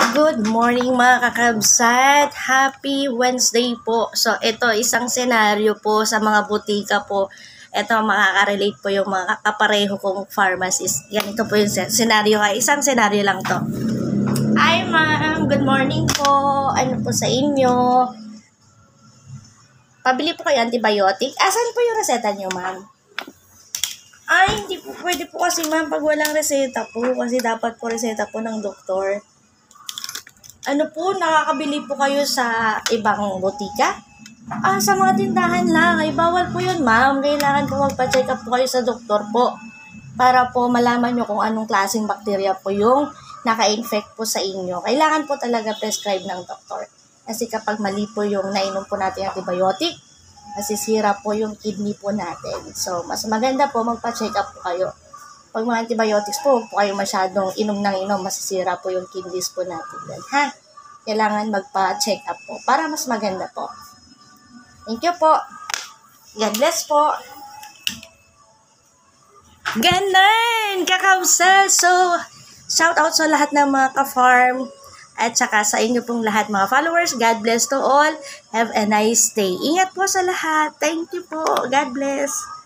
Good morning mga kakabsat! Happy Wednesday po! So ito isang senaryo po sa mga butika po. Ito makaka-relate po yung mga kapareho kong pharmacist. Ganito po yung senaryo. Isang senaryo lang to. Hi ma'am! Good morning po! Ano po sa inyo? Pabili po kayo antibiotic? Asan po yung reseta niyo ma'am? Ay, hindi po pwede po kasi ma'am pag walang reseta po. Kasi dapat po reseta po ng doktor. Ano po, nakakabili po kayo sa ibang butika? Sa mga tindahan lang. Ay, bawal po yun, ma'am. Kailangan po magpa-check up po kayo sa doktor po para po malaman nyo kung anong klaseng bakterya po yung naka-infect po sa inyo. Kailangan po talaga prescribe ng doktor. Kasi kapag mali po yung nainom po natin antibiotic, masisira po yung kidney po natin. So, mas maganda po magpa-check up po kayo. Pag mga antibiotics po, huwag po kayo masyadong inom ng inom, masisira po yung kidneys po natin. Ha? Kailangan magpa-check up po para mas maganda po. Thank you po. God bless po. Ganun! Kakausa! So, shout out sa lahat ng mga ka-farm at saka sa inyo pong lahat mga followers. God bless to all. Have a nice day. Ingat po sa lahat. Thank you po. God bless.